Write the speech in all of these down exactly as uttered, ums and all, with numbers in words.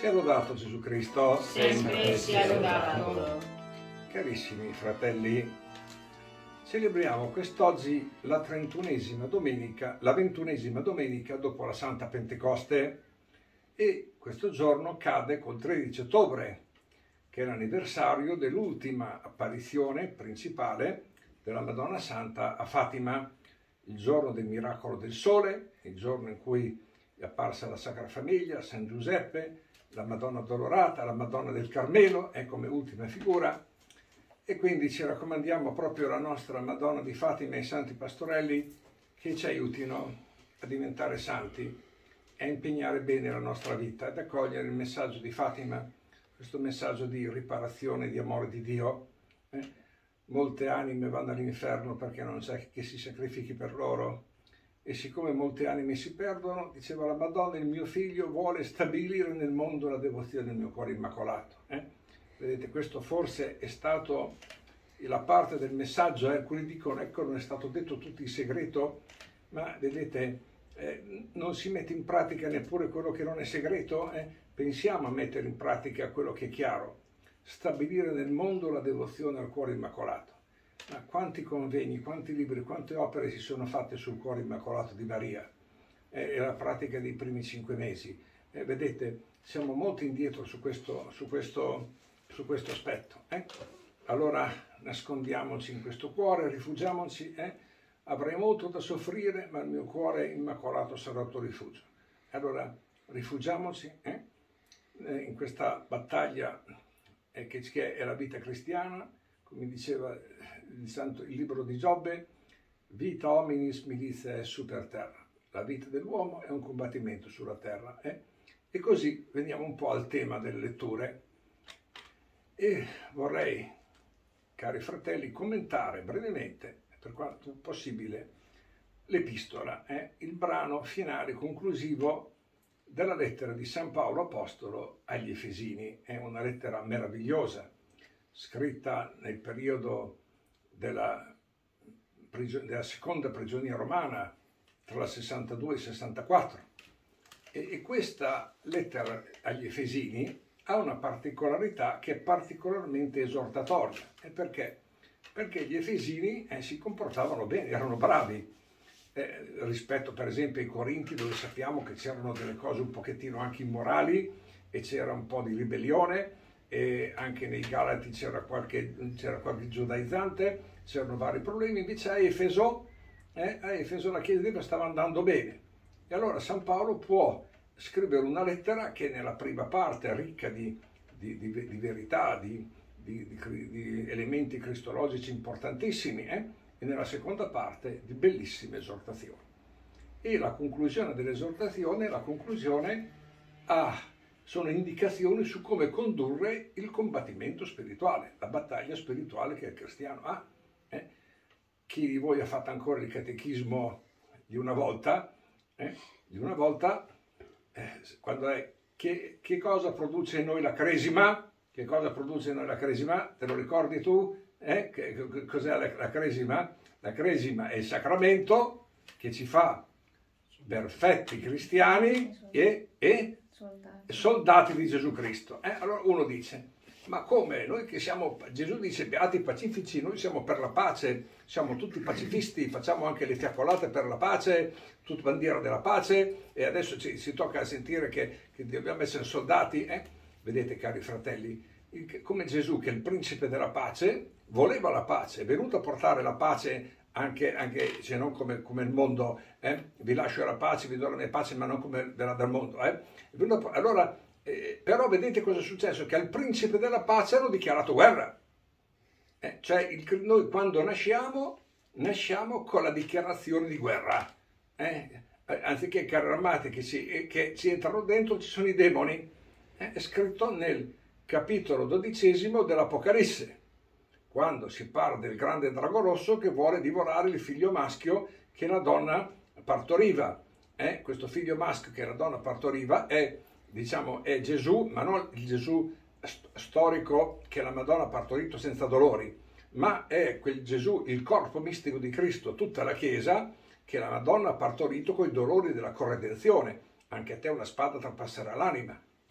Sia lodato Gesù Cristo. Sempre sia lodato. Carissimi fratelli, celebriamo quest'oggi la trentunesima domenica, la ventunesima domenica dopo la Santa Pentecoste, e questo giorno cade col tredici ottobre, che è l'anniversario dell'ultima apparizione principale della Madonna Santa a Fatima, il giorno del miracolo del sole, il giorno in cui è apparsa la Sacra Famiglia, San Giuseppe, la Madonna Addolorata, la Madonna del Carmelo, è come ultima figura, e quindi ci raccomandiamo proprio la nostra Madonna di Fatima e i Santi Pastorelli che ci aiutino a diventare santi e a impegnare bene la nostra vita ed accogliere il messaggio di Fatima, questo messaggio di riparazione, di amore di Dio. Eh? Molte anime vanno all'inferno perché non c'è chi si sacrifichi per loro. E siccome molte anime si perdono, diceva la Madonna, il mio figlio vuole stabilire nel mondo la devozione del mio cuore immacolato. Eh? Vedete, questo forse è stato la parte del messaggio, eh? Alcuni dicono, ecco, non è stato detto tutto in segreto, ma vedete, eh, non si mette in pratica neppure quello che non è segreto. Eh? Pensiamo a mettere in pratica quello che è chiaro, stabilire nel mondo la devozione al cuore immacolato. Ma quanti convegni, quanti libri, quante opere si sono fatte sul cuore immacolato di Maria? È la pratica dei primi cinque mesi. Eh, vedete, siamo molto indietro su questo, su questo, su questo aspetto. Eh? Allora nascondiamoci in questo cuore, rifugiamoci. Eh? Avrei molto da soffrire, ma il mio cuore immacolato sarà il tuo rifugio. Allora rifugiamoci eh? Eh, in questa battaglia eh, che è la vita cristiana, come diceva il, santo, il libro di Giobbe, vita hominis militia è su per terra. La vita dell'uomo è un combattimento sulla terra. Eh? E così veniamo un po' al tema delle letture. E vorrei, cari fratelli, commentare brevemente, per quanto possibile, l'epistola, eh? il brano finale conclusivo della lettera di San Paolo Apostolo agli Efesini. È una lettera meravigliosa, scritta nel periodo della, della seconda prigionia romana, tra la sessantadue e il sessantaquattro. E, e questa lettera agli Efesini ha una particolarità che è particolarmente esortatoria. E perché? Perché gli Efesini eh, si comportavano bene, erano bravi, eh, rispetto per esempio ai Corinti, dove sappiamo che c'erano delle cose un pochettino anche immorali e c'era un po' di ribellione. E anche nei Galati c'era qualche, c'era qualche giudaizzante, c'erano vari problemi. Invece a Efeso, eh, a Efeso la Chiesa di Dio stava andando bene. E allora San Paolo può scrivere una lettera che nella prima parte è ricca di, di, di, di verità, di, di, di, di elementi cristologici importantissimi, eh, e nella seconda parte di bellissime esortazioni. E la conclusione dell'esortazione, la conclusione ha... sono indicazioni su come condurre il combattimento spirituale, la battaglia spirituale che il cristiano ha. Eh? Chi di voi ha fatto ancora il catechismo di una volta, eh? di una volta, eh, quando è, che, che cosa produce in noi la cresima? Che cosa produce in noi la cresima? Te lo ricordi tu? Eh? Che, che, cos'è la, la cresima? La cresima è il sacramento che ci fa perfetti cristiani e... e Soldati. soldati di Gesù Cristo. Eh? Allora uno dice, ma come? Noi che siamo, Gesù dice, beati pacifici, noi siamo per la pace, siamo tutti pacifisti, facciamo anche le fiaccolate per la pace, tutta bandiera della pace, e adesso ci, si tocca sentire che, che dobbiamo essere soldati. Eh? Vedete, cari fratelli, il, come Gesù, che è il principe della pace, voleva la pace, è venuto a portare la pace anche, anche se non come, come il mondo, eh? Vi lascio la pace, vi do la mia pace, ma non come della, del mondo. Eh? Allora, eh, però vedete cosa è successo? Che al principe della pace hanno dichiarato guerra. Eh? Cioè, il, noi quando nasciamo, nasciamo con la dichiarazione di guerra. Eh? Anziché carri armati che ci, che ci entrano dentro, ci sono i demoni. Eh? È scritto nel capitolo dodicesimo dell'Apocalisse, quando si parla del grande drago rosso che vuole divorare il figlio maschio che la donna partoriva. Eh? Questo figlio maschio che la donna partoriva è, diciamo, è Gesù, ma non il Gesù st storico che la Madonna ha partorito senza dolori, ma è quel Gesù, il corpo mistico di Cristo, tutta la Chiesa, che la Madonna ha partorito con i dolori della corredenzione. Anche a te una spada trapasserà l'anima. Eh?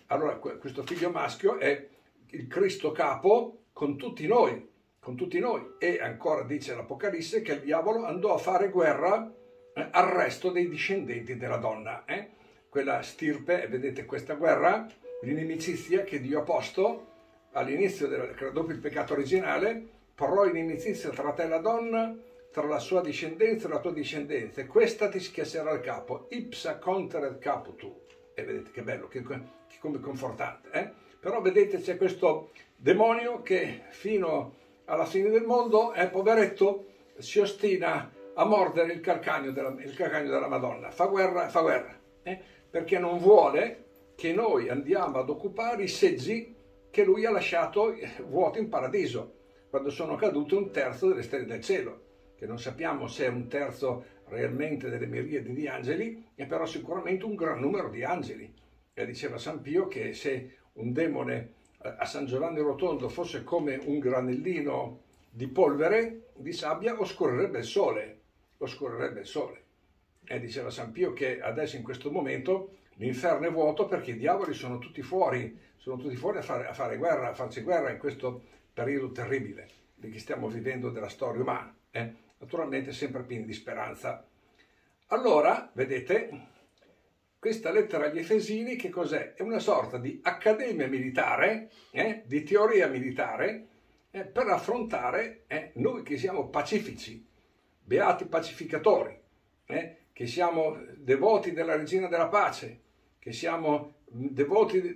allora questo figlio maschio è il Cristo capo con tutti noi, con tutti noi. E ancora dice l'Apocalisse che il diavolo andò a fare guerra eh, al resto dei discendenti della donna, eh? Quella stirpe, vedete questa guerra, l'inimicizia che Dio ha posto all'inizio, dopo il peccato originale, porrò inimicizia tra te e la donna, tra la sua discendenza e la tua discendenza, e questa ti schiaccerà il capo, ipsa conteret capo tu. E vedete che bello, che, che come confortante, eh? Però vedete c'è questo demonio che fino alla fine del mondo, eh, poveretto, si ostina a mordere il calcagno della, il calcagno della Madonna, fa guerra, fa guerra, eh? Perché non vuole che noi andiamo ad occupare i seggi che lui ha lasciato vuoti in paradiso, quando sono cadute un terzo delle stelle del cielo, che non sappiamo se è un terzo realmente delle miriadi di angeli, è però sicuramente un gran numero di angeli. E diceva San Pio che se un demone a San Giovanni Rotondo fosse come un granellino di polvere, di sabbia, oscurrerebbe il sole, oscurrerebbe il sole. E diceva San Pio che adesso in questo momento l'inferno è vuoto perché i diavoli sono tutti fuori, sono tutti fuori a fare, a fare guerra, a farci guerra in questo periodo terribile di che stiamo vivendo della storia umana. Eh? Naturalmente sempre pieni di speranza. Allora, vedete, questa lettera agli Efesini che cos'è? È una sorta di accademia militare, eh? Di teoria militare, eh? Per affrontare eh? noi che siamo pacifici, beati pacificatori, eh? Che siamo devoti della Regina della Pace, che siamo devoti,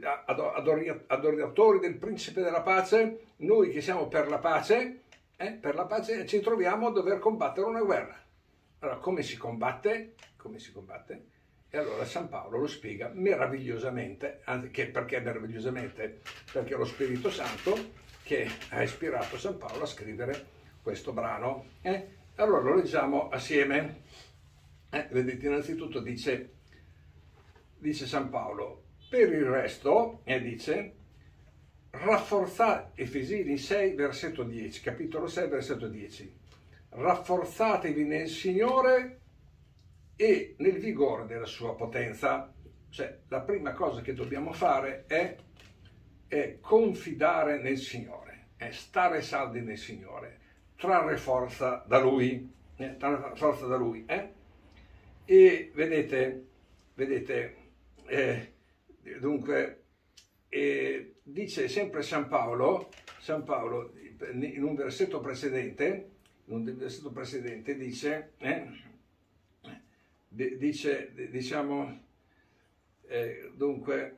adoratori del Principe della Pace, noi che siamo per la pace, eh, per la pace ci troviamo a dover combattere una guerra. Allora, come si combatte? Come si combatte? E allora San Paolo lo spiega meravigliosamente, anche perché meravigliosamente? Perché è lo Spirito Santo che ha ispirato San Paolo a scrivere questo brano. Eh? Allora lo leggiamo assieme. Eh, vedete, innanzitutto dice, dice San Paolo, per il resto, e eh, dice, rafforzate, Efesini sei, versetto dieci, capitolo sei, versetto dieci, rafforzatevi nel Signore e nel vigore della sua potenza. Cioè, la prima cosa che dobbiamo fare è, è confidare nel Signore, è stare saldi nel Signore, trarre forza da Lui, eh, trarre forza da Lui, eh? E vedete, vedete, eh, dunque, eh, dice sempre San Paolo, San Paolo in un versetto precedente, in un versetto precedente dice, eh, dice, diciamo, eh, dunque,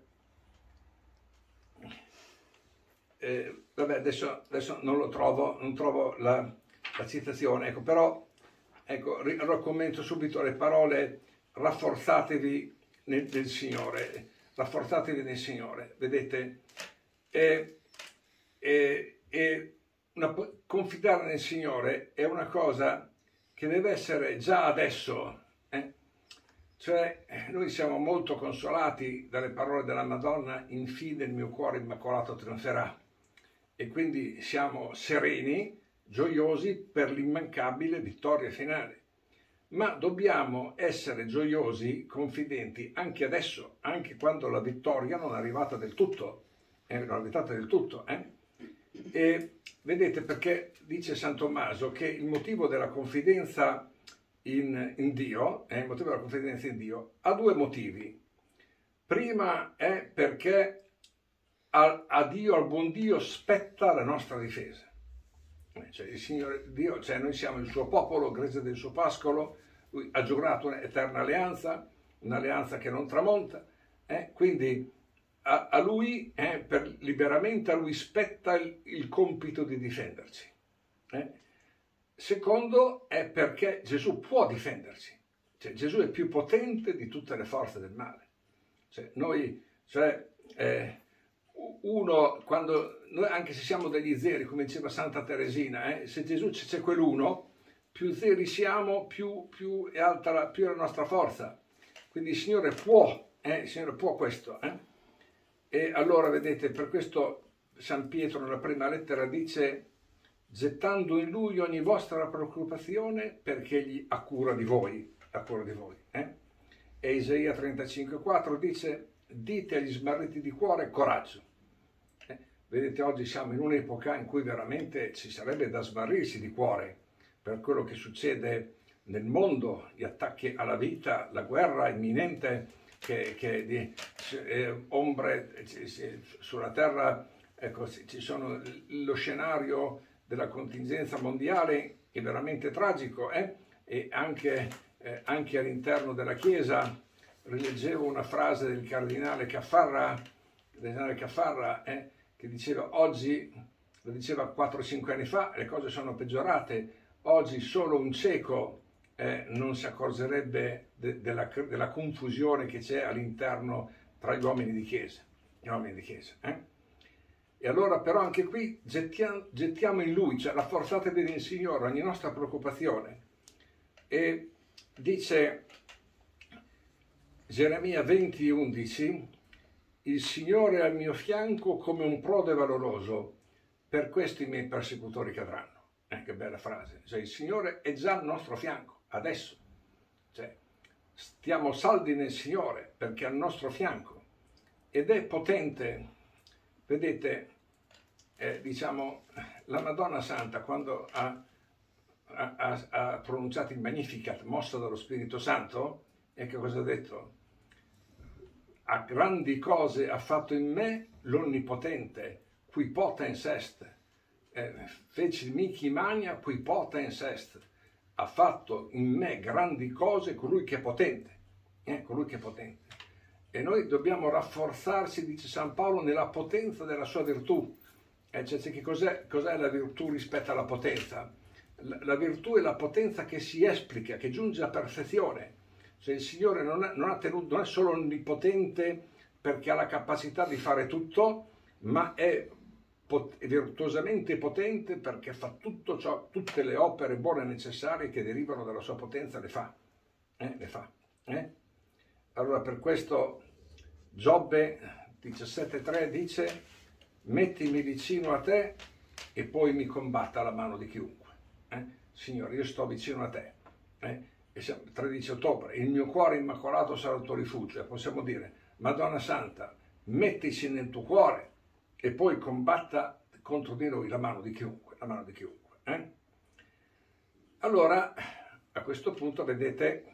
eh, vabbè, adesso, adesso non lo trovo, non trovo la, la citazione, ecco, però, ecco, allora commento subito le parole, rafforzatevi nel, nel Signore, rafforzatevi nel Signore, vedete, e, e, e una, confidare nel Signore è una cosa che deve essere già adesso, eh? Cioè, noi siamo molto consolati dalle parole della Madonna, infine il mio cuore immacolato trionferà, e quindi siamo sereni, gioiosi per l'immancabile vittoria finale. Ma dobbiamo essere gioiosi, confidenti anche adesso, anche quando la vittoria non è arrivata del tutto, eh, non è arrivata del tutto, eh? E vedete, perché dice San Tommaso che il motivo della confidenza in, in Dio, eh, il motivo della confidenza in Dio ha due motivi. Prima è perché a, a Dio, al buon Dio, spetta la nostra difesa. Cioè, il Signore Dio, cioè noi siamo il suo popolo, gregge del suo pascolo, lui ha giurato un'eterna alleanza, un'alleanza che non tramonta, eh? Quindi a, a lui, eh, per, liberamente a lui spetta il, il compito di difenderci. Eh? Secondo è perché Gesù può difenderci, cioè, Gesù è più potente di tutte le forze del male. Cioè, noi, cioè, eh, uno, quando noi, anche se siamo degli zeri, come diceva Santa Teresina, eh, se Gesù c'è quell'uno, più zeri siamo, più, più è alta la, più è la nostra forza. Quindi il Signore può, eh, il Signore può questo. Eh? E allora, vedete, per questo San Pietro nella prima lettera dice, gettando in Lui ogni vostra preoccupazione, perché Egli ha cura di voi, ha cura di voi. Eh? E Isaia trentacinque quattro dice, dite agli smarriti di cuore coraggio. Eh, vedete, oggi siamo in un'epoca in cui veramente ci sarebbe da smarrirsi di cuore per quello che succede nel mondo, gli attacchi alla vita, la guerra imminente, che, che di eh, ombre eh, sulla terra, ecco, ci sono lo scenario della contingenza mondiale è veramente tragico, eh? E anche, eh, anche all'interno della Chiesa rileggevo una frase del cardinale Caffarra, del cardinale Caffarra eh, che diceva oggi, lo diceva quattro cinque anni fa, le cose sono peggiorate, oggi solo un cieco eh, non si accorgerebbe de, della, della confusione che c'è all'interno tra gli uomini di Chiesa. Gli uomini di Chiesa eh? E allora però anche qui gettiamo, gettiamo in Lui, cioè rafforzatevi nel Signore ogni nostra preoccupazione. E dice Geremia venti undici, il Signore è al mio fianco come un prode valoroso, per questo i miei persecutori cadranno. Eh, che bella frase, cioè il Signore è già al nostro fianco, adesso. Cioè, stiamo saldi nel Signore perché è al nostro fianco ed è potente. Vedete, eh, diciamo, la Madonna Santa quando ha, ha, ha pronunciato il Magnificat mossa dallo Spirito Santo, e che cosa ha detto? A grandi cose ha fatto in me l'Onnipotente, qui potens est, eh, feci mihi mania, qui potens est, ha fatto in me grandi cose colui che è potente, eh, colui che è potente. E noi dobbiamo rafforzarci, dice San Paolo, nella potenza della sua virtù. Eh, cioè, che cos'è, cos'è la virtù rispetto alla potenza? La, la virtù è la potenza che si esplica, che giunge a perfezione. Cioè, il Signore non è, non, ha tenuto, non è solo onnipotente perché ha la capacità di fare tutto, ma è, pot- è virtuosamente potente perché fa tutto ciò, tutte le opere buone e necessarie che derivano dalla sua potenza, le fa. Eh, le fa. Eh? Allora per questo Giobbe diciassette tre dice mettimi vicino a te e poi mi combatta la mano di chiunque. Eh? Signore, io sto vicino a te. Eh? E siamo, tredici ottobre, il mio cuore immacolato sarà il tuo rifugio. E possiamo dire, Madonna Santa, mettici nel tuo cuore e poi combatta contro di noi la mano di chiunque. La mano di chiunque. Eh? Allora, a questo punto, vedete,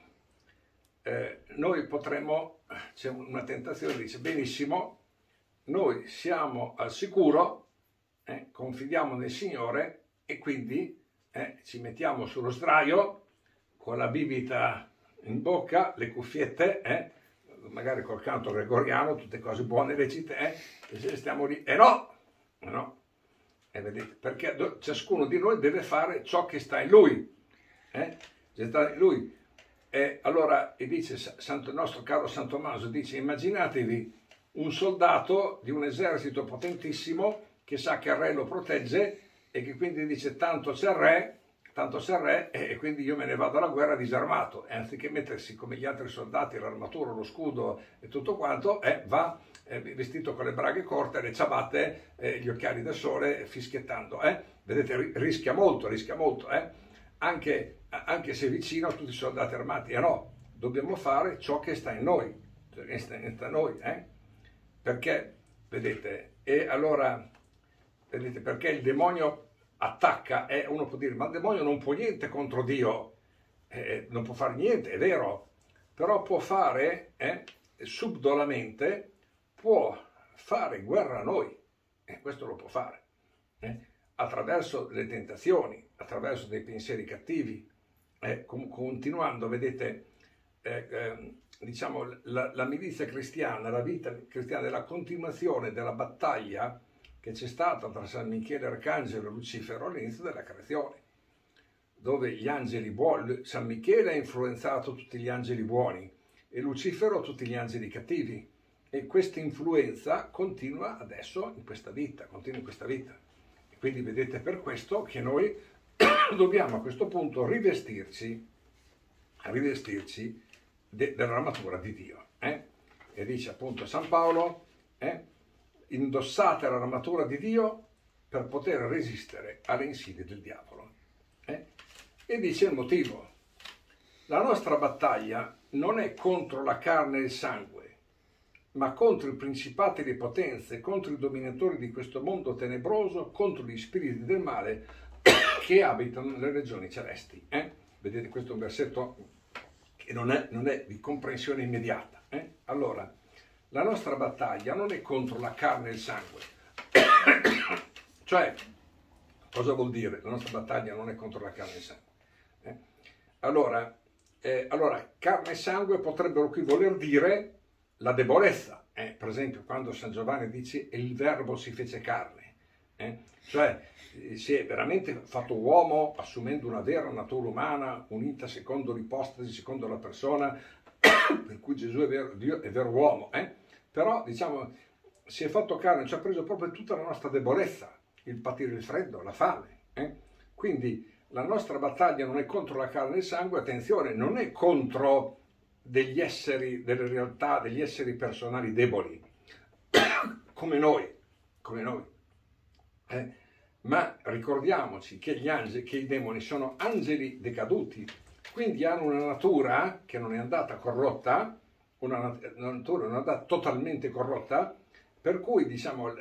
Eh, noi potremmo, c'è una tentazione, dice benissimo, noi siamo al sicuro, eh, confidiamo nel Signore e quindi eh, ci mettiamo sullo sdraio con la bibita in bocca, le cuffiette, eh, magari col canto gregoriano, tutte cose buone lecite, eh, e stiamo lì, e no, no, e vedete, perché do, ciascuno di noi deve fare ciò che sta in lui, eh, sta in lui. E allora, e dice Santo, il nostro caro San Tommaso, dice immaginatevi un soldato di un esercito potentissimo che sa che il re lo protegge e che quindi dice tanto c'è il re, tanto c'è il re e quindi io me ne vado alla guerra disarmato, e anziché mettersi come gli altri soldati l'armatura, lo scudo e tutto quanto, eh, va eh, vestito con le braghe corte, le ciabatte, eh, gli occhiali da sole, fischiettando. Eh? Vedete, rischia molto, rischia molto, eh? Anche, anche se vicino a tutti i soldati armati, e no, dobbiamo fare ciò che sta in noi, che sta in noi, eh? Perché, vedete, e allora, vedete, perché il demonio attacca, e eh, uno può dire, ma il demonio non può niente contro Dio, eh, non può fare niente, è vero, però può fare, eh, subdolamente, può fare guerra a noi, e eh, questo lo può fare, eh? Attraverso le tentazioni, attraverso dei pensieri cattivi, eh, continuando, vedete, eh, eh, diciamo, la, la milizia cristiana, la vita cristiana è la continuazione della battaglia che c'è stata tra San Michele Arcangelo e Lucifero all'inizio della creazione, dove gli angeli buoni, San Michele ha influenzato tutti gli angeli buoni e Lucifero tutti gli angeli cattivi, e questa influenza continua adesso in questa vita, continua in questa vita. Quindi vedete, per questo che noi dobbiamo a questo punto rivestirci, rivestirci de, dell'armatura di Dio. Eh? E dice appunto San Paolo, eh? indossate l'armatura di Dio per poter resistere alle insidie del diavolo. Eh? E dice il motivo, la nostra battaglia non è contro la carne e il sangue, ma contro i principati e le potenze, contro i dominatori di questo mondo tenebroso, contro gli spiriti del male che abitano nelle regioni celesti. Eh? Vedete, questo è un versetto che non è, non è di comprensione immediata. Eh? Allora, la nostra battaglia non è contro la carne e il sangue. Cioè, cosa vuol dire? La nostra battaglia non è contro la carne e il sangue. Eh? Allora, eh, allora, carne e sangue potrebbero qui voler dire la debolezza. Eh? Per esempio, quando San Giovanni dice il verbo si fece carne. Eh? Cioè, si è veramente fatto uomo assumendo una vera natura umana, unita secondo l'ipostasi, secondo la persona, per cui Gesù è vero Dio, è vero uomo. Eh? Però, diciamo, si è fatto carne, ci ha preso proprio tutta la nostra debolezza, il patire il freddo, la fame. Eh? Quindi la nostra battaglia non è contro la carne e il sangue, attenzione, non è contro degli esseri, delle realtà, degli esseri personali deboli, come noi, come noi. Eh? Ma ricordiamoci che gli angeli, che i demoni sono angeli decaduti, quindi hanno una natura che non è andata corrotta, una natura non è andata totalmente corrotta, per cui diciamo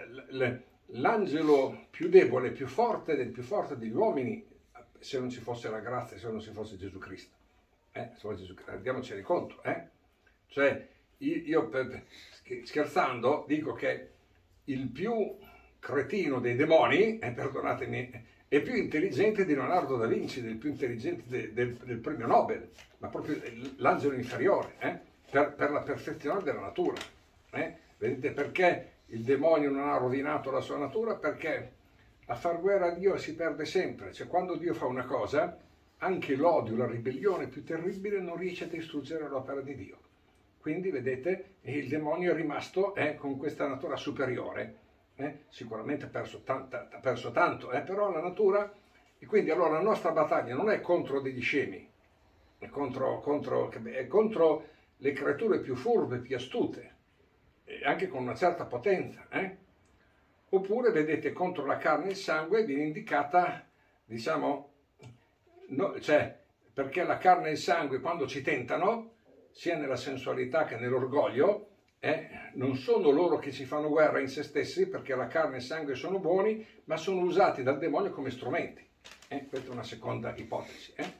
l'angelo più debole, più forte del più forte degli uomini, se non ci fosse la grazia, se non ci fosse Gesù Cristo. Eh? Se Gesù, rendiamocene conto. Eh? Cioè, io per, scherzando dico che il più cretino dei demoni, eh, perdonatemi, è più intelligente di Leonardo da Vinci, del più intelligente de, del, del premio Nobel, ma proprio l'angelo inferiore, eh, per, per la perfezione della natura. Eh? Vedete perché il demonio non ha rovinato la sua natura? Perché a far guerra a Dio si perde sempre, cioè quando Dio fa una cosa, anche l'odio, la ribellione più terribile non riesce a distruggere l'opera di Dio. Quindi vedete, il demonio è rimasto eh, con questa natura superiore. Eh, sicuramente ha perso, tanta, ha perso tanto, eh, però la natura, e quindi allora la nostra battaglia non è contro degli scemi, è contro, contro, è contro le creature più furbe, più astute, e anche con una certa potenza. Eh? Oppure, vedete, contro la carne e il sangue viene indicata, diciamo, no, cioè, perché la carne e il sangue quando ci tentano, sia nella sensualità che nell'orgoglio, Eh, non sono loro che ci fanno guerra in se stessi, perché la carne e il sangue sono buoni, ma sono usati dal demonio come strumenti. Eh, questa è una seconda ipotesi. Eh.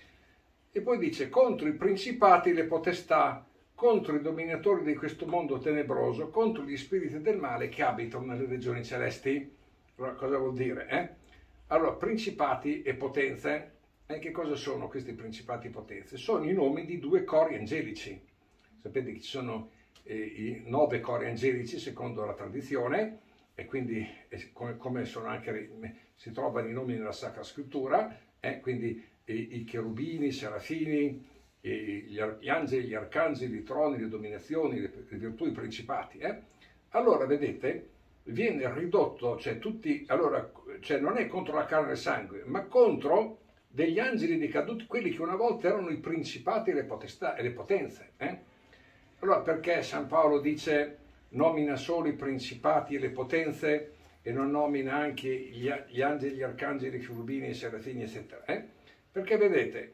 E poi dice, contro i principati e le potestà, contro i dominatori di questo mondo tenebroso, contro gli spiriti del male che abitano nelle regioni celesti. Allora, cosa vuol dire? Eh? Allora, principati e potenze, eh, che cosa sono questi principati e potenze? Sono i nomi di due cori angelici. Sapete che ci sono i nove cori angelici secondo la tradizione, e quindi come, come sono anche, si trovano i nomi nella Sacra Scrittura, eh, quindi i, i cherubini, i serafini, i, gli, gli angeli, gli arcangeli, i troni, le dominazioni, le, le virtù, i principati. Eh. Allora, vedete, viene ridotto, cioè tutti, allora, cioè non è contro la carne e il sangue, ma contro degli angeli decaduti, quelli che una volta erano i principati e le potestà e le potenze. Eh. Allora perché San Paolo dice nomina solo i principati e le potenze e non nomina anche gli, gli angeli, gli arcangeli, i cherubini, i serafini, eccetera? Eh? Perché vedete,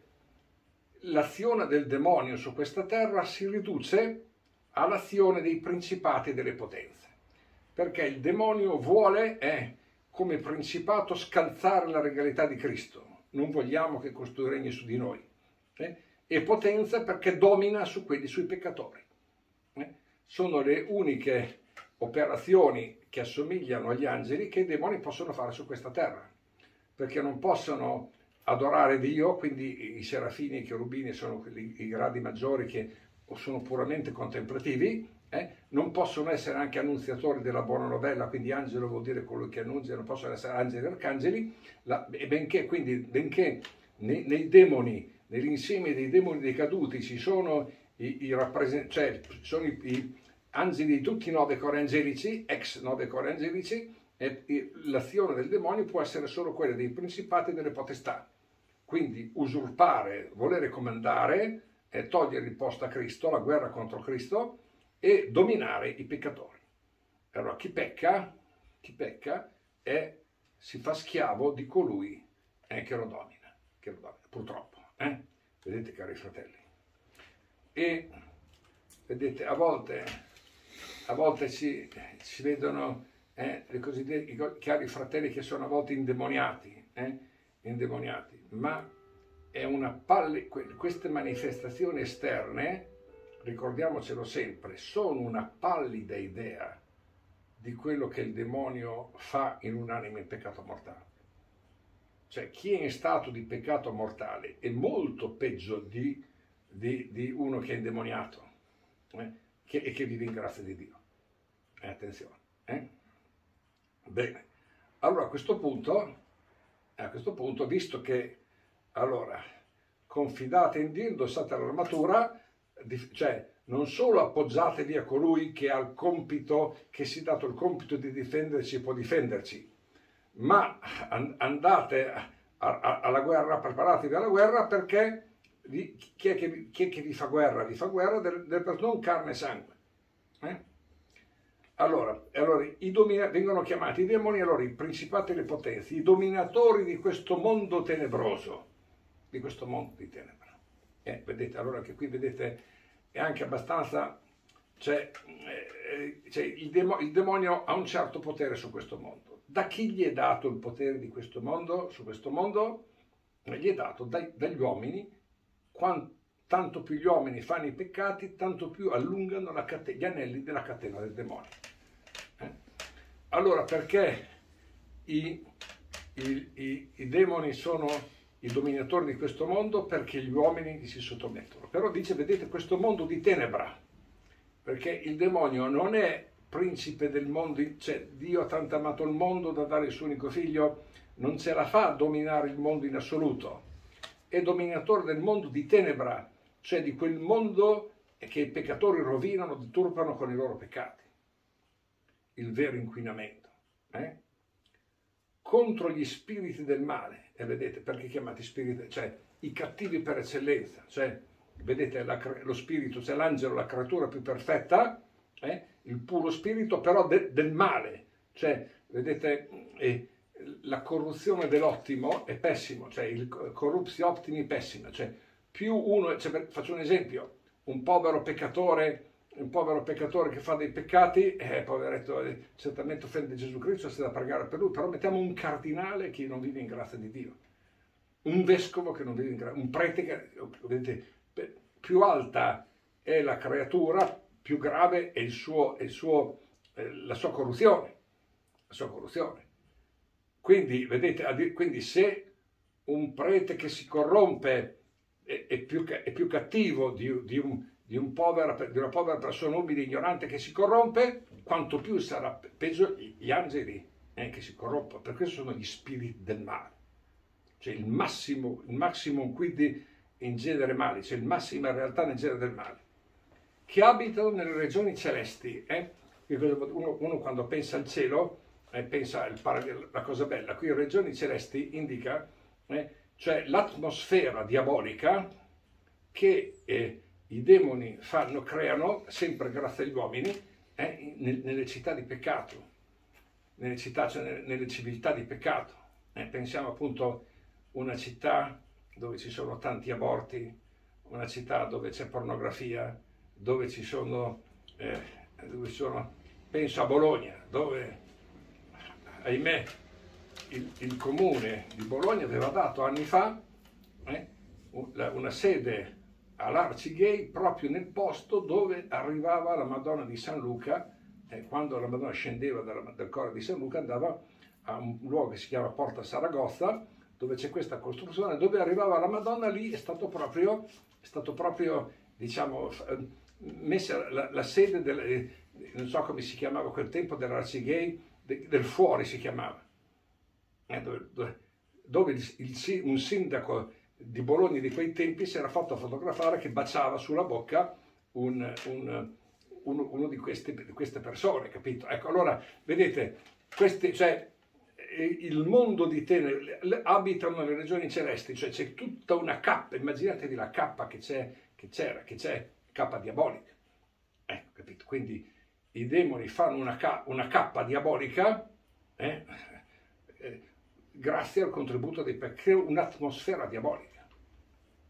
l'azione del demonio su questa terra si riduce all'azione dei principati e delle potenze. Perché il demonio vuole, eh, come principato, scalzare la regalità di Cristo. Non vogliamo che costui regni su di noi. Eh? E potenza perché domina su quelli, sui peccatori. Eh? Sono le uniche operazioni che assomigliano agli angeli che i demoni possono fare su questa terra, perché non possono adorare Dio, quindi i serafini e i cherubini sono quelli, i gradi maggiori che sono puramente contemplativi, eh? Non possono essere anche annunziatori della buona novella, quindi angelo vuol dire colui che annuncia, non possono essere angeli e arcangeli, la, e benché, quindi, benché nei, nei demoni, nell'insieme dei demoni decaduti ci sono i, i rappresent- cioè sono i, i angeli di tutti i nove cori angelici, ex nove cori angelici, e, e l'azione del demonio può essere solo quella dei principati e delle potestà. Quindi usurpare, volere comandare, eh, togliere il posto a Cristo, la guerra contro Cristo, e dominare i peccatori. Allora chi pecca, chi pecca è, si fa schiavo di colui eh, che lo domina, che lo domina, purtroppo. Eh? Vedete, cari fratelli? E vedete, a volte a volte si, si vedono eh, i cosiddetti i chiari fratelli che sono a volte indemoniati, eh, indemoniati, ma è una palle, queste manifestazioni esterne, ricordiamocelo sempre, sono una pallida idea di quello che il demonio fa in un'anima in peccato mortale. Cioè, chi è in stato di peccato mortale è molto peggio di, di, di uno che è indemoniato eh, che, e che vive in grazia di Dio. Eh, attenzione. Eh? Bene. Allora, a questo punto, a questo punto, visto che, allora, confidate in Dio, indossate l'armatura, cioè, non solo appoggiatevi a colui che ha il compito, che si è dato il compito di difenderci e può difenderci, ma andate a, a, alla guerra, preparatevi alla guerra, perché vi, chi, è che vi, chi è che vi fa guerra? Vi fa guerra del, del, non carne e sangue. Eh? Allora, allora i domina, vengono chiamati i demoni, allora i principati e le potenze, i dominatori di questo mondo tenebroso, di questo mondo di tenebra. Eh, vedete, allora che qui vedete è anche abbastanza, cioè, eh, cioè il, demo, il demonio ha un certo potere su questo mondo. Da chi gli è dato il potere di questo mondo, su questo mondo? Gli è dato dai, dagli uomini. Quanto, tanto più gli uomini fanno i peccati, tanto più allungano la cate, gli anelli della catena del demonio. Eh? Allora, perché i, i, i, i demoni sono i dominatori di questo mondo? Perché gli uomini si sottomettono. Però dice, vedete, questo mondo di tenebra, perché il demonio non è principe del mondo, cioè Dio ha tanto amato il mondo da dare il suo unico figlio, non ce la fa a dominare il mondo in assoluto, è dominatore del mondo di tenebra, cioè di quel mondo che i peccatori rovinano, deturpano con i loro peccati, il vero inquinamento, eh? Contro gli spiriti del male, e vedete perché chiamati spiriti, cioè i cattivi per eccellenza, cioè vedete la, lo spirito, cioè l'angelo, la creatura più perfetta, eh? Il puro spirito però de, del male, cioè vedete eh, la corruzione dell'ottimo è pessimo, cioè il corruptio optimi pessima, cioè più uno, cioè, faccio un esempio, un povero peccatore, un povero peccatore che fa dei peccati, eh, poveretto, eh, certamente offende Gesù Cristo, c'è da pregare per lui, però mettiamo un cardinale che non vive in grazia di Dio, un vescovo che non vive in grazia, un prete che, vedete, più alta è la creatura, più grave è, il suo, è il suo, eh, la sua corruzione, la sua corruzione. Quindi, vedete, quindi se un prete che si corrompe è, è, più, è più cattivo di, di, un, di, un povera, di una povera persona umile e ignorante che si corrompe, quanto più sarà peggio gli angeli eh, che si corrompono. Per questo sono gli spiriti del male, cioè il massimo, il massimo quindi in genere male, cioè il massimo in realtà nel genere del male, che abitano nelle regioni celesti. Eh? Uno, uno quando pensa al cielo, eh, pensa al paradiso, la cosa bella. Qui regioni celesti indica, eh, cioè l'atmosfera diabolica che eh, i demoni fanno, creano, sempre grazie agli uomini, eh, nelle città di peccato, nelle città, cioè nelle, nelle civiltà di peccato. Eh, pensiamo appunto a una città dove ci sono tanti aborti, una città dove c'è pornografia, dove ci sono, eh, dove sono, penso a Bologna, dove, ahimè, il, il comune di Bologna aveva dato anni fa eh, una sede all'Arcigay proprio nel posto dove arrivava la Madonna di San Luca, eh, quando la Madonna scendeva dalla, dal coro di San Luca andava a un luogo che si chiama Porta Saragozza, dove c'è questa costruzione, dove arrivava la Madonna. Lì è stato proprio, è stato proprio diciamo, messa la, la sede, del, non so come si chiamava a quel tempo, dell'Arcigay, de, del Fuori si chiamava, eh, dove, dove, dove il, il, un sindaco di Bologna di quei tempi si era fatto fotografare che baciava sulla bocca un, un, uno, uno di, queste, di queste persone, capito? Ecco, allora, vedete, questi, cioè, il mondo di tenebre abitano nelle regioni celesti, cioè c'è tutta una cappa, immaginatevi la cappa che c'è, che c'era, che c'è, cappa diabolica, ecco, capito? Quindi i demoni fanno una, ca una cappa diabolica, eh, eh, grazie al contributo dei peccati, un'atmosfera diabolica,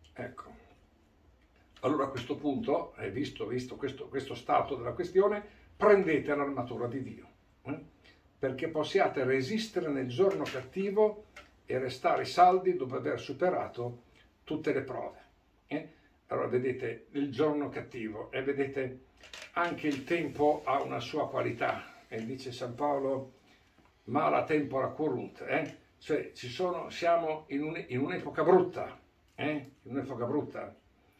ecco. Allora a questo punto, eh, visto, visto questo, questo stato della questione, prendete l'armatura di Dio, eh? perché possiate resistere nel giorno cattivo e restare saldi dopo aver superato tutte le prove. Eh? Allora vedete il giorno cattivo e vedete anche il tempo ha una sua qualità, e dice San Paolo, mala tempora currunt, eh? cioè ci sono, siamo in, un, in un'epoca brutta, eh? in un'epoca brutta,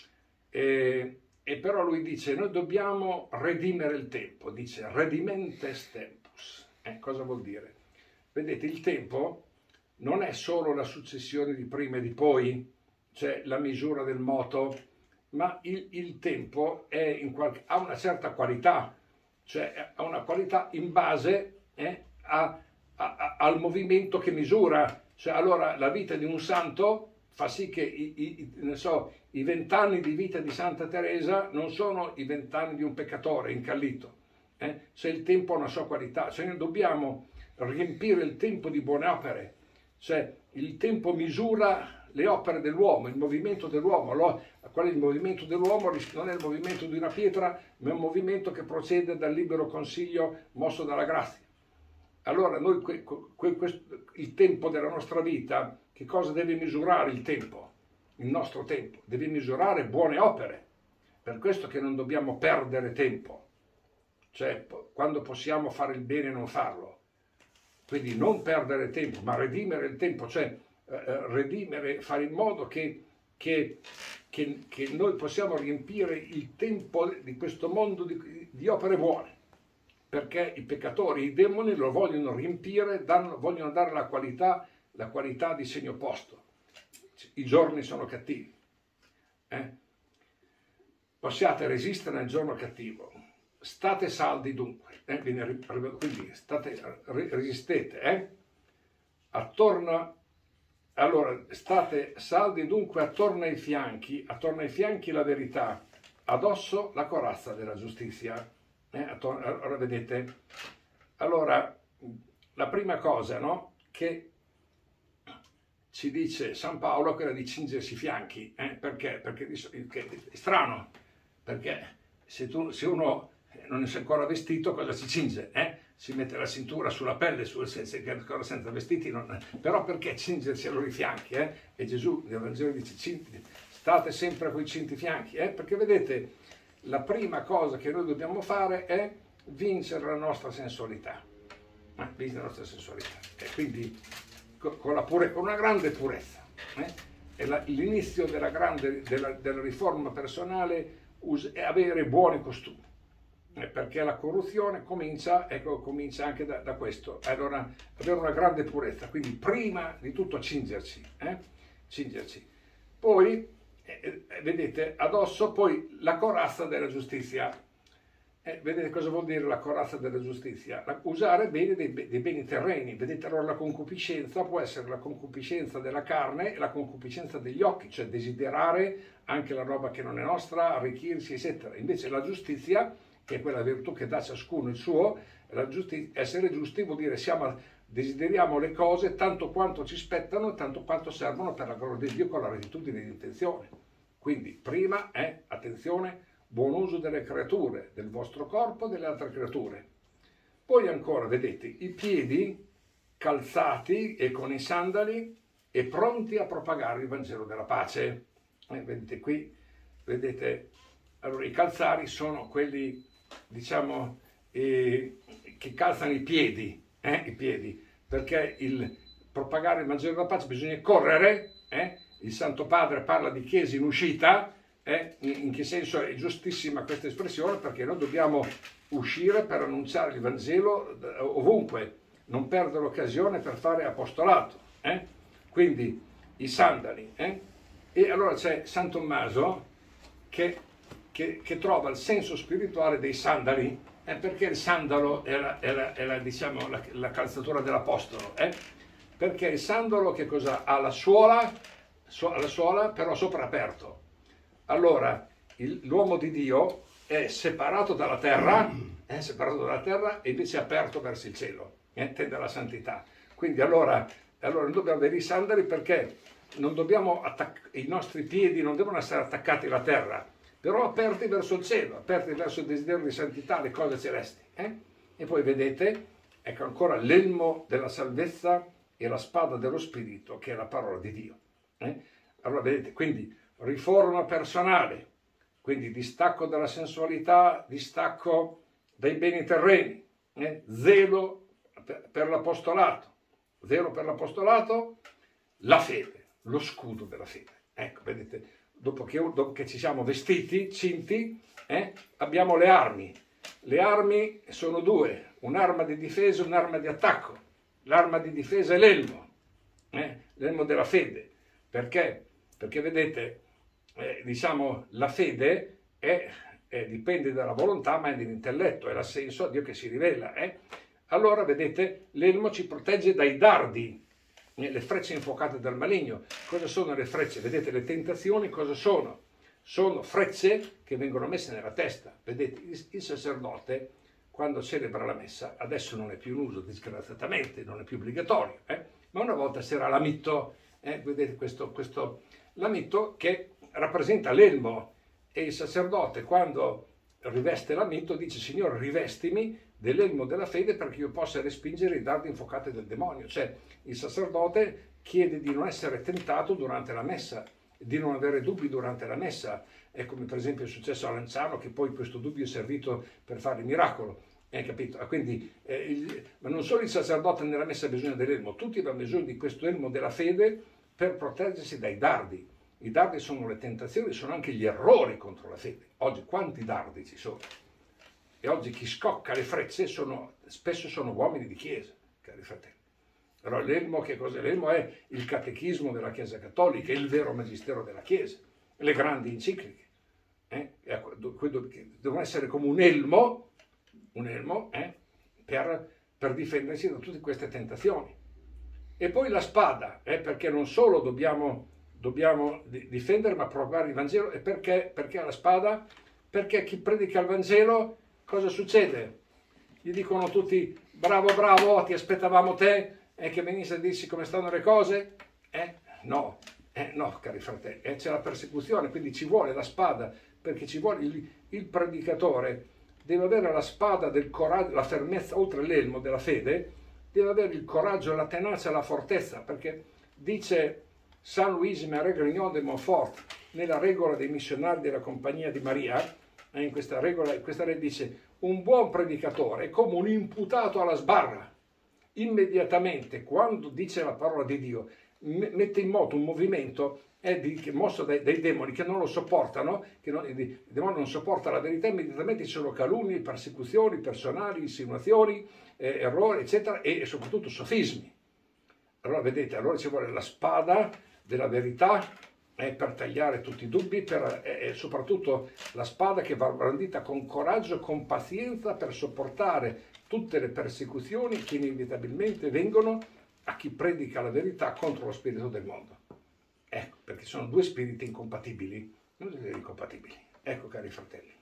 e, e però lui dice noi dobbiamo redimere il tempo, dice redimentes tempus. Eh, cosa vuol dire? Vedete, il tempo non è solo la successione di prima e di poi, cioè la misura del moto, ma il, il tempo è in qualche, ha una certa qualità, cioè ha una qualità in base eh, a, a, a, al movimento che misura. Cioè, allora la vita di un santo fa sì che i, i, ne so, i vent'anni di vita di Santa Teresa non sono i vent'anni di un peccatore incallito. Eh? Se il tempo ha una sua qualità, cioè noi dobbiamo riempire il tempo di buone opere, cioè il tempo misura le opere dell'uomo, il movimento dell'uomo. Qual è il movimento dell'uomo? Non è il movimento di una pietra, ma è un movimento che procede dal libero consiglio mosso dalla grazia. Allora noi que, que, questo, il tempo della nostra vita, che cosa deve misurare il tempo? Il nostro tempo deve misurare buone opere. Per questo che non dobbiamo perdere tempo, cioè quando possiamo fare il bene non farlo. Quindi non perdere tempo, ma redimere il tempo, cioè eh, redimere, fare in modo che, che, che, che noi possiamo riempire il tempo di questo mondo di, di opere buone. Perché i peccatori, i demoni lo vogliono riempire, danno, vogliono dare la qualità, la qualità di segno opposto. I giorni sono cattivi. Eh? Possiate resistere nel giorno cattivo. State saldi dunque. Eh? Quindi state, resistete. Eh? Attorno, allora, state saldi dunque attorno ai fianchi, attorno ai fianchi la verità, addosso la corazza della giustizia. Eh, allora vedete, allora la prima cosa, no, che ci dice San Paolo è quella di cingersi i fianchi, eh, perché? Perché è strano, perché se, tu, se uno non è ancora vestito cosa si cinge? Eh? Si mette la cintura sulla pelle, sul, se, se, ancora senza vestiti, non, però perché cingersi allora i fianchi? Eh? E Gesù nel Vangelo dice state sempre con i cinti fianchi, eh? Perché vedete, la prima cosa che noi dobbiamo fare è vincere la nostra sensualità, eh? vincere la nostra sensualità, e quindi con, la pure, con una grande purezza. Eh? E la, l'inizio della, grande, della, della riforma personale us, è avere buoni costumi, eh? perché la corruzione comincia, ecco, comincia anche da, da questo, allora avere una grande purezza, quindi prima di tutto cingerci, eh? cingerci. Poi Eh, vedete, addosso poi la corazza della giustizia. Eh, vedete cosa vuol dire la corazza della giustizia? La, usare bene dei, dei beni terreni. Vedete, allora la concupiscenza può essere la concupiscenza della carne e la concupiscenza degli occhi, cioè desiderare anche la roba che non è nostra, arricchirsi, eccetera. Invece la giustizia, che è quella virtù che dà a ciascuno il suo, la giustizia, essere giusti vuol dire siamo, desideriamo le cose tanto quanto ci spettano, tanto quanto servono per la gloria di Dio con la rettitudine di intenzione. Quindi prima è, attenzione, buon uso delle creature, del vostro corpo e delle altre creature. Poi ancora, vedete, i piedi calzati e con i sandali e pronti a propagare il Vangelo della pace. Eh, vedete qui, vedete, allora i calzari sono quelli, diciamo, eh, che calzano i piedi, eh, i piedi, perché il propagare il Vangelo della pace bisogna correre, eh? Il Santo Padre parla di chiesa in uscita, eh? in che senso è giustissima questa espressione, perché noi dobbiamo uscire per annunciare il Vangelo ovunque, non perdere l'occasione per fare apostolato. Eh? Quindi i sandali. Eh? E allora c'è San Tommaso che, che, che trova il senso spirituale dei sandali, eh? perché il sandalo è la, è la, è la, diciamo, la, la calzatura dell'apostolo. Eh? Perché il sandalo che cosa ha? La suola, la suola però sopraperto. Allora l'uomo di Dio è separato dalla terra, è separato dalla terra e invece è aperto verso il cielo, eh, tende alla santità. Quindi allora, allora non dobbiamo avere i sandali, perché non dobbiamo i nostri piedi non devono essere attaccati alla terra, però aperti verso il cielo, aperti verso il desiderio di santità, le cose celesti. Eh? E poi vedete, ecco ancora l'elmo della salvezza e la spada dello Spirito, che è la parola di Dio. Eh? Allora vedete, quindi riforma personale, quindi distacco dalla sensualità, distacco dai beni terreni, eh? zelo per, per l'apostolato, zelo per l'apostolato, la fede, lo scudo della fede. Ecco, vedete, dopo che, dopo che ci siamo vestiti, cinti, eh, abbiamo le armi. Le armi sono due, un'arma di difesa e un'arma di attacco. L'arma di difesa è l'elmo, eh, l'elmo della fede. Perché? Perché vedete, eh, diciamo, la fede è, è, dipende dalla volontà, ma è dell'intelletto, è l'assenso a Dio che si rivela. Eh? Allora, vedete, l'elmo ci protegge dai dardi, le frecce infuocate dal maligno. Cosa sono le frecce? Vedete, le tentazioni cosa sono? Sono frecce che vengono messe nella testa. Vedete, il, il sacerdote, quando celebra la messa, adesso non è più in uso disgraziatamente, non è più obbligatorio, eh? Ma una volta c'era l'amitto, eh? Vedete questo, questo l'amitto che rappresenta l'elmo, e il sacerdote quando riveste l'amitto dice: Signore, rivestimi dell'elmo della fede perché io possa respingere i dardi infuocati del demonio. Cioè il sacerdote chiede di non essere tentato durante la messa, di non avere dubbi durante la messa. È come per esempio è successo a Lanciano, che poi questo dubbio è servito per fare il miracolo. Hai capito? Quindi, eh, il, ma non solo il sacerdote nella messa ha bisogno dell'elmo, tutti abbiamo bisogno di questo elmo della fede per proteggersi dai dardi. I dardi sono le tentazioni, sono anche gli errori contro la fede. Oggi quanti dardi ci sono? E oggi chi scocca le frecce sono, spesso sono uomini di chiesa, cari fratelli. Allora l'elmo che cos'è? L'elmo è il catechismo della Chiesa Cattolica, è il vero magistero della Chiesa, le grandi encicliche. Eh? Devono essere come un elmo, un elmo eh? per, per difendersi da tutte queste tentazioni. E poi la spada, eh? Perché non solo dobbiamo, dobbiamo difendere, ma proclamare il Vangelo. E perché, perché la spada? Perché chi predica il Vangelo, cosa succede? Gli dicono tutti: bravo, bravo, ti aspettavamo te, e che venisse a dirci come stanno le cose? Eh? No, eh, no, cari fratelli, eh, c'è la persecuzione, quindi ci vuole la spada, perché ci vuole il, il predicatore, deve avere la spada del coraggio, la fermezza, oltre l'elmo della fede, deve avere il coraggio, la tenacia, la fortezza, perché dice San Luigi Maria Grignon de Montfort, nella regola dei missionari della Compagnia di Maria, in questa regola, questa re dice: un buon predicatore è come un imputato alla sbarra. Immediatamente, quando dice la parola di Dio, mette in moto un movimento eh, di, che mosso dai, dai demoni che non lo sopportano, che non, il demonio non sopporta la verità, immediatamente ci sono calunnie, persecuzioni personali, insinuazioni, eh, errori, eccetera, e, e soprattutto sofismi. Allora vedete, allora ci vuole la spada della verità eh, per tagliare tutti i dubbi, per, eh, e soprattutto la spada che va brandita con coraggio, con pazienza, per sopportare tutte le persecuzioni che inevitabilmente vengono a chi predica la verità contro lo spirito del mondo. Ecco, perché sono due spiriti incompatibili, non due incompatibili. Ecco, cari fratelli.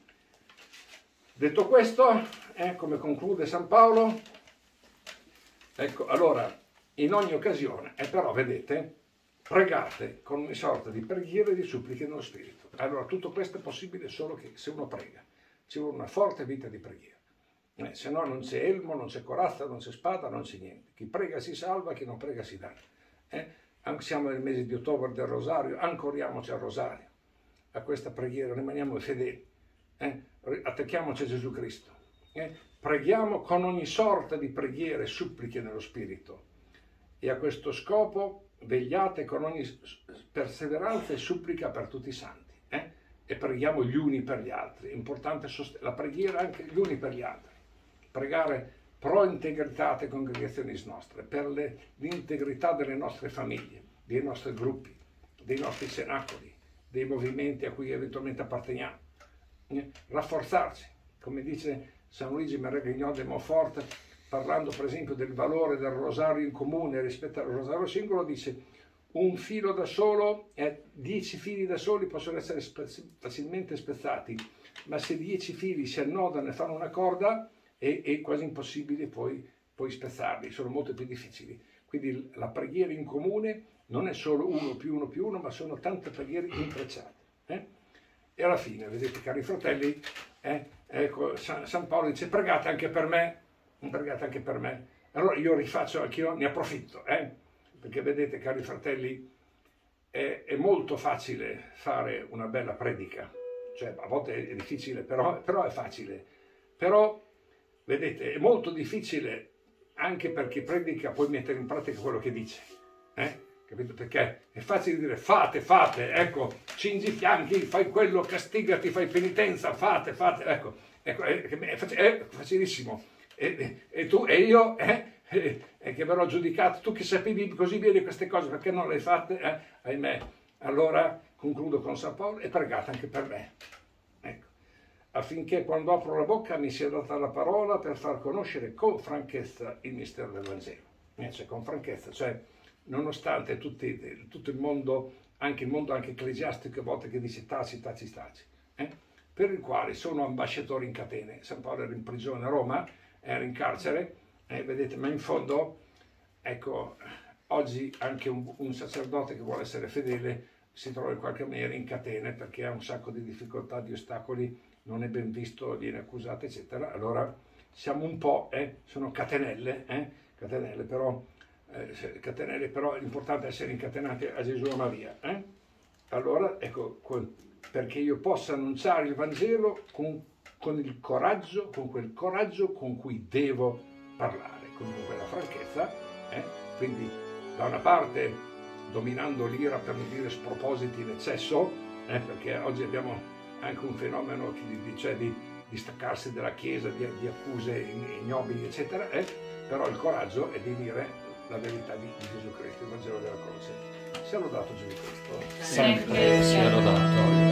Detto questo, eh, come conclude San Paolo, ecco, allora, in ogni occasione, e eh, però vedete, pregate con ogni sorta di preghiere e di suppliche nello spirito. Allora, tutto questo è possibile solo che se uno prega, ci vuole una forte vita di preghiera. Eh, se no non c'è elmo, non c'è corazza, non c'è spada, non c'è niente. Chi prega si salva, chi non prega si danna. Eh? Anche siamo nel mese di ottobre del rosario, ancoriamoci al rosario, a questa preghiera, rimaniamo fedeli, eh? Attacchiamoci a Gesù Cristo, eh? Preghiamo con ogni sorta di preghiere e suppliche nello spirito, e a questo scopo vegliate con ogni perseveranza e supplica per tutti i santi, eh? E preghiamo gli uni per gli altri. È importante la preghiera anche gli uni per gli altri. Pregare pro integritate congregazioni nostre, per le, l'integrità delle nostre famiglie, dei nostri gruppi, dei nostri cenacoli, dei movimenti a cui eventualmente apparteniamo. Eh? Rafforzarci, come dice San Luigi Maria Grignon de Montfort, parlando per esempio del valore del rosario in comune rispetto al rosario singolo, dice: un filo da solo, eh, dieci fili da soli possono essere facilmente spezzati, ma se dieci fili si annodano e fanno una corda, è, è quasi impossibile poi, poi spezzarli, sono molto più difficili. Quindi la preghiera in comune non è solo uno più uno più uno, ma sono tante preghiere intrecciate. Eh? E alla fine, vedete cari fratelli, eh, ecco, San, San Paolo dice pregate anche per me, pregate anche per me. Allora io rifaccio, anch'io ne approfitto, eh, perché vedete cari fratelli, è, è molto facile fare una bella predica, cioè a volte è difficile, però, però è facile. Però, vedete, è molto difficile anche per chi predica poi mettere in pratica quello che dice, eh? Capito? Perché è facile dire fate, fate, ecco, cingi i fianchi, fai quello, castigati, fai penitenza, fate, fate, ecco, ecco è, è, è facilissimo. E, e tu e io, eh, eh, eh, che verrò giudicato, tu che sapevi così bene queste cose, perché non le hai fatte? Eh? Ahimè. Allora concludo con San Paolo e pregate anche per me. Ecco. Affinché quando apro la bocca mi sia data la parola per far conoscere con franchezza il mistero del Vangelo. Eh, cioè con franchezza, cioè nonostante tutti, tutto il mondo, anche il mondo anche ecclesiastico a volte che dice taci, taci, taci, eh? Per il quale sono ambasciatore in catene. San Paolo era in prigione a Roma, era in carcere, eh, vedete, ma in fondo, ecco, oggi anche un, un sacerdote che vuole essere fedele si trova in qualche maniera in catene perché ha un sacco di difficoltà, di ostacoli, non è ben visto, viene accusato, eccetera. Allora siamo un po', eh, sono catenelle, eh, catenelle, però, eh, catenelle, però l'importante è essere incatenati a Gesù e a Maria. Eh? Allora, ecco, perché io possa annunciare il Vangelo con, con il coraggio, con quel coraggio con cui devo parlare, con quella franchezza, eh? Quindi da una parte dominando l'ira per non dire spropositi in eccesso, eh? Perché oggi abbiamo anche un fenomeno di, cioè di, di staccarsi dalla Chiesa, di, di accuse ignobili, eccetera, eh? Però il coraggio è di dire la verità di, di Gesù Cristo, il Vangelo della croce. Sia lodato Gesù Cristo. Sempre sia lodato.